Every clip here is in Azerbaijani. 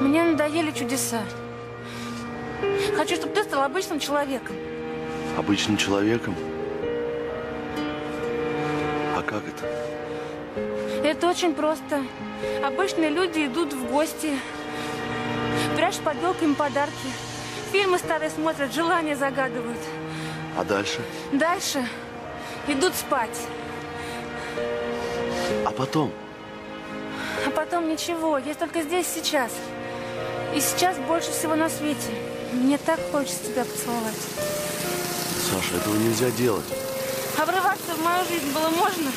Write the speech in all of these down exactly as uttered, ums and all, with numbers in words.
Мне надоели чудеса. Хочу, чтобы ты стал обычным человеком. Обычным человеком? А как это? Это очень просто. Обычные люди идут в гости, прячут под елками подарки, фильмы старые смотрят, желания загадывают. А дальше? Дальше идут спать. А потом? А потом ничего, есть только здесь сейчас. И сейчас больше всего на свете. Мне так хочется тебя поцеловать. Саша, этого нельзя делать. А врываться в мою жизнь было можно?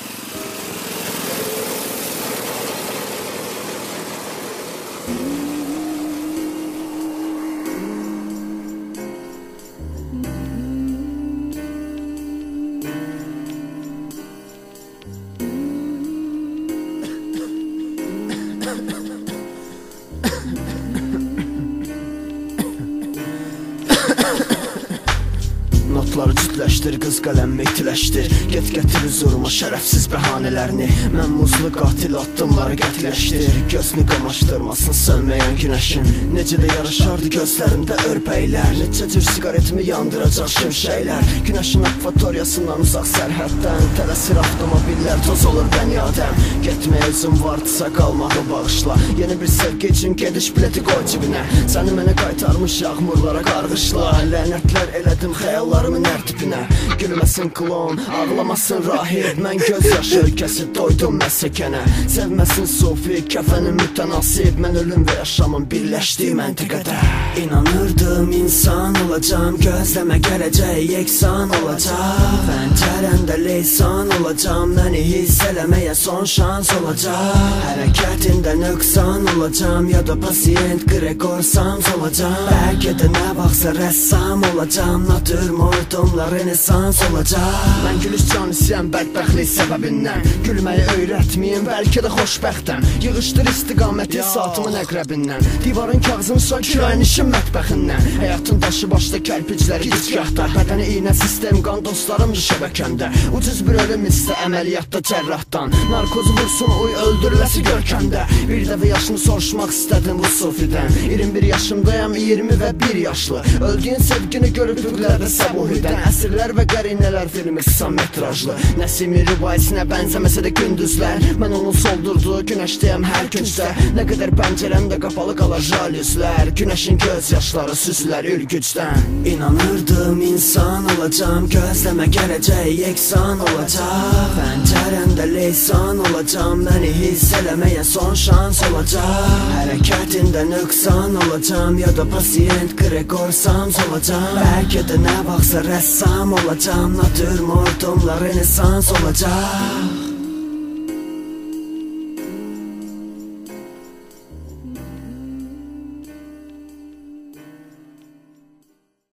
Notları cütləşdir, qız qələmmi itiləşdir. Get gətir huzuruma şərəfsiz bəhanələrini. Mən muzlu qatil addımları qətləşdir. Gözünü qamaşdırmasın sönməyən günəşin. Necə də yaraşardı gözlərimdə örpəklər. Necə cür sigaretimi yandıracaq şimşəklər. Günəşin akvatoriyasından uzaq sərhəddən tələsir avtomobillər, toz olur bəni-adəm. Getməyə özüm vardısa qalmağı bağışla. Yeni bir sevgi üçün gediş bileti qoy cibinə. Səni mənə qaytarmış yağmurlara qarğışla. Lənətlər elədim xəyallarımın hər tipinə. Gülməsin klon, ağlamasın rahib. Mən göz yaşı ölkəsi doydum məsəkənə. Sevməsin sufi, kəfənin mütənasib. Mən ölüm və yaşamın birləşdiyi məntiqədə. İnanırdım insan olacam, gözləmə gələcək yeksan olacaq. Pəncərəndə leysan olacam, məni hiss eləməyə son şans olacaq. Hərəkətində nöqsan olacam, ya da pasiyent Gregor Sams olacam. Bəlkə də nə vaxtsa rəssam olacam, natürmortumla renesans olacaq. Mən gülüş canisiyəm bədbəxtlik səbəbindən. Gülməyi öyrətməyim, bəlkə də xoşbəxtəm. Yığışdır istiqaməti saatımın əqrəbindən. Divarın kağızın soy küləyin işin mətbəxindən. Həyatın daşı başda kərpicləri gicgahda. Bədəni iynə sistem, qan dostlarımdır şəbəkəmdə. Ucuz bir ölüm istə əməliyyatda cərrahdan. Narkozu vursun uy öldürüləsi görkəmdə. Bir dəfə yaşını soruşmaq istədim bu sufidən. iyirmi bir yaşımdayam, iyirmi və bir yaşlı. Öldüyün sevgini görüb üqlərdə səbuhidən. Əsirlər və qərinələr filmi qısa metrajlı. Nəsimi rivayəsinə bənzəməsə də gündüzlər. Mən onun soldurduğu günəşdəyəm hər küncdə. Nə qədər pəncərəmdə qapalı qalar jalüzlər. Günəşin göz yaşları süzülər ülgücdən. İnanırdım insan olacam, gözləmə gələcək yeksan olacaq. Pəncərəmdə leysan olacam, məni hiss eləməyə son şans olacaq. Hərəkətində nöqsan olacam, ya da pasiyent Gregor Sams olacam. Bəlkə də nə vaxtsa rəssam olacam, natürmortumla renesans olacaq.